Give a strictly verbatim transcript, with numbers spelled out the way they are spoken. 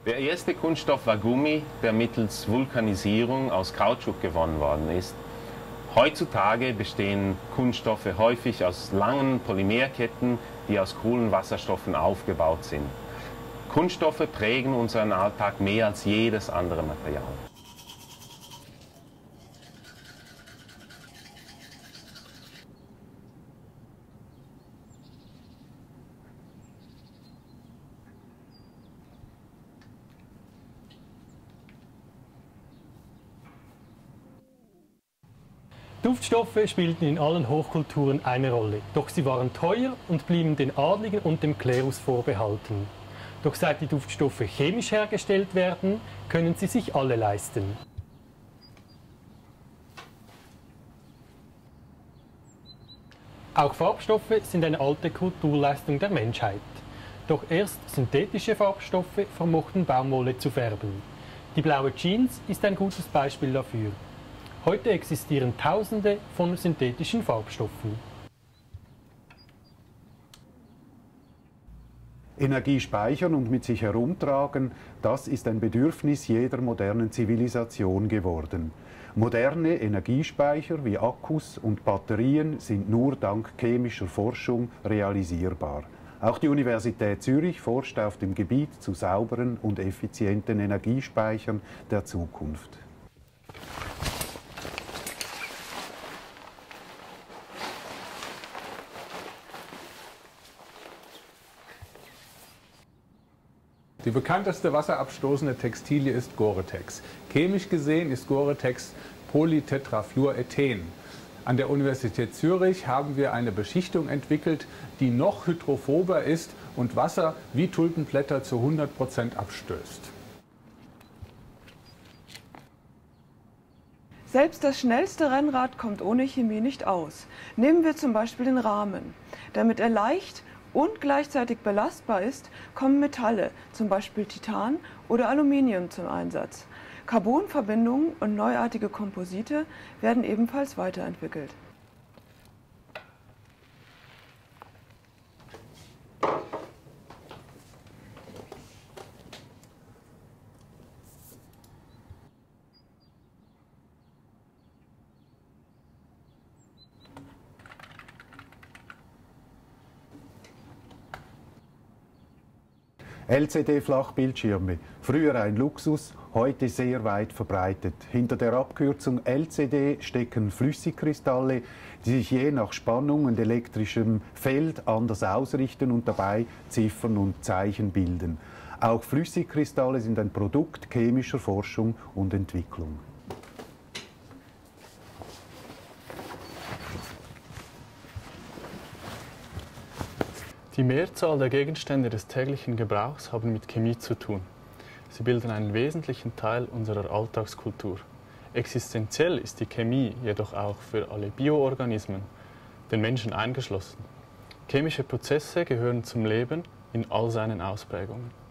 Der erste Kunststoff war Gummi, der mittels Vulkanisierung aus Kautschuk gewonnen worden ist. Heutzutage bestehen Kunststoffe häufig aus langen Polymerketten, die aus Kohlenwasserstoffen aufgebaut sind. Kunststoffe prägen unseren Alltag mehr als jedes andere Material. Duftstoffe spielten in allen Hochkulturen eine Rolle, doch sie waren teuer und blieben den Adligen und dem Klerus vorbehalten. Doch seit die Duftstoffe chemisch hergestellt werden, können sie sich alle leisten. Auch Farbstoffe sind eine alte Kulturleistung der Menschheit. Doch erst synthetische Farbstoffe vermochten Baumwolle zu färben. Die blaue Jeans ist ein gutes Beispiel dafür. Heute existieren Tausende von synthetischen Farbstoffen. Energie speichern und mit sich herumtragen, das ist ein Bedürfnis jeder modernen Zivilisation geworden. Moderne Energiespeicher wie Akkus und Batterien sind nur dank chemischer Forschung realisierbar. Auch die Universität Zürich forscht auf dem Gebiet zu sauberen und effizienten Energiespeichern der Zukunft. Die bekannteste wasserabstoßende Textilie ist Gore-Tex. Chemisch gesehen ist Gore-Tex Polytetrafluorethen. An der Universität Zürich haben wir eine Beschichtung entwickelt, die noch hydrophober ist und Wasser wie Tulpenblätter zu hundert Prozent abstößt. Selbst das schnellste Rennrad kommt ohne Chemie nicht aus. Nehmen wir zum Beispiel den Rahmen. Damit er leicht und gleichzeitig belastbar ist, kommen Metalle, zum Beispiel Titan oder Aluminium zum Einsatz. Carbonverbindungen und neuartige Komposite werden ebenfalls weiterentwickelt. L C D-Flachbildschirme, früher ein Luxus, heute sehr weit verbreitet. Hinter der Abkürzung L C D stecken Flüssigkristalle, die sich je nach Spannung und elektrischem Feld anders ausrichten und dabei Ziffern und Zeichen bilden. Auch Flüssigkristalle sind ein Produkt chemischer Forschung und Entwicklung. Die Mehrzahl der Gegenstände des täglichen Gebrauchs haben mit Chemie zu tun. Sie bilden einen wesentlichen Teil unserer Alltagskultur. Existenziell ist die Chemie jedoch auch für alle Bioorganismen, den Menschen eingeschlossen. Chemische Prozesse gehören zum Leben in all seinen Ausprägungen.